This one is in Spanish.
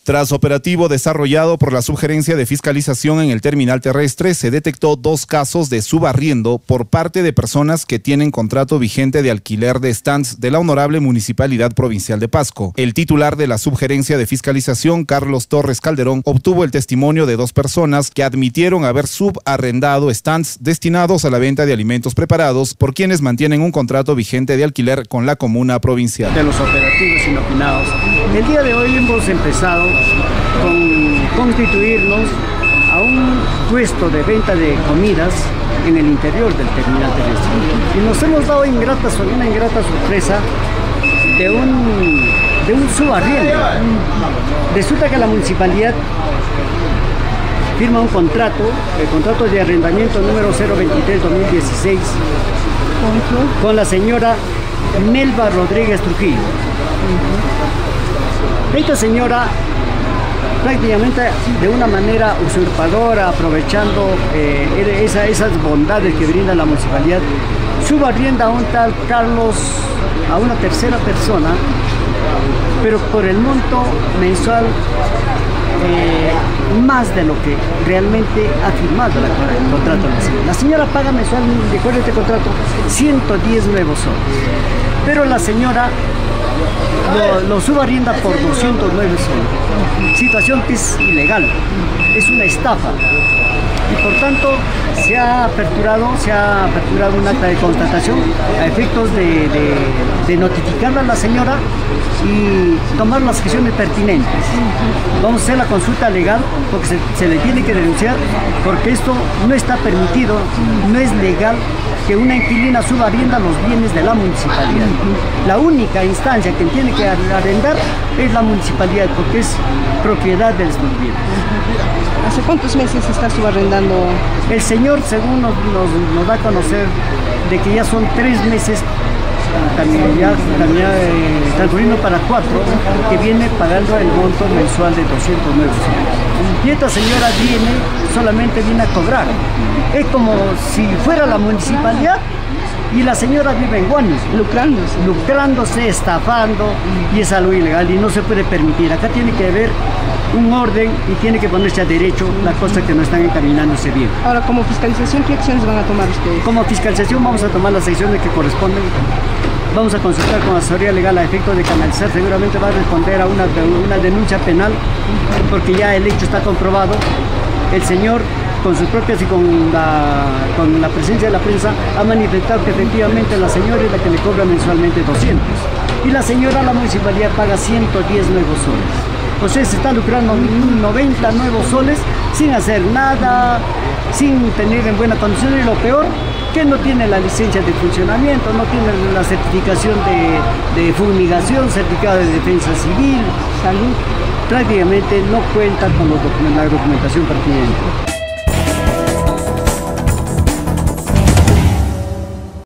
Tras operativo desarrollado por la Subgerencia de Fiscalización en el terminal terrestre, se detectó 2 casos de subarriendo por parte de personas que tienen contrato vigente de alquiler de stands de la Honorable Municipalidad Provincial de Pasco. El titular de la Subgerencia de Fiscalización, Carlos Torres Calderón, obtuvo el testimonio de 2 personas que admitieron haber subarrendado stands destinados a la venta de alimentos preparados por quienes mantienen un contrato vigente de alquiler con la comuna provincial. De los operativos inopinados, el día de hoy hemos empezado con constituirnos a un puesto de venta de comidas en el interior del terminal terrestre. Y nos hemos dado una ingrata sorpresa de un subarriendo. Resulta que la municipalidad firma un contrato, el contrato de arrendamiento número 023-2016, con la señora Melba Rodríguez Trujillo. Esta señora, prácticamente de una manera usurpadora, aprovechando esas bondades que brinda la municipalidad, subarrienda a un tal Carlos, a una tercera persona, pero por el monto mensual más de lo que realmente ha firmado el contrato de la señora. La señora paga mensualmente, de acuerdo a este contrato, 110 nuevos soles, pero la señora lo subarrienda por 209 soles, situación que es ilegal, es una estafa, y por tanto se ha aperturado un acta de constatación a efectos de notificarla a la señora y tomar las acciones pertinentes. Vamos a hacer la consulta legal porque se le tiene que denunciar, porque esto no está permitido, no es legal que una inquilina subarrienda los bienes de la municipalidad. La única instancia que tiene que arrendar es la municipalidad, porque es propiedad de estos bienes. ¿Hace cuántos meses está subarrendando? El señor, según nos da a conocer, de que ya son 3 meses, transcurriendo para 4, que viene pagando el monto mensual de 209 soles. Y esta señora solamente viene a cobrar. Es como si fuera la municipalidad y la señora vive en Guanis, lucrándose, estafando, y es algo ilegal y no se puede permitir. Acá tiene que haber un orden y tiene que ponerse a derecho las cosas que no están encaminándose bien. Ahora, como fiscalización, ¿qué acciones van a tomar ustedes? Como fiscalización vamos a tomar las acciones que corresponden. Vamos a consultar con la asesoría legal a efectos de canalizar. Seguramente va a responder a una denuncia penal, porque ya el hecho está comprobado. El señor, con sus propias y con la presencia de la prensa, ha manifestado que efectivamente la señora es la que le cobra mensualmente 200. Y la señora, la municipalidad, paga 110 nuevos soles. O sea, se está lucrando 90 nuevos soles sin hacer nada, sin tener en buena condición, y lo peor, que no tiene la licencia de funcionamiento, no tiene la certificación de fumigación, certificado de defensa civil, salud. Prácticamente no cuenta con la documentación pertinente.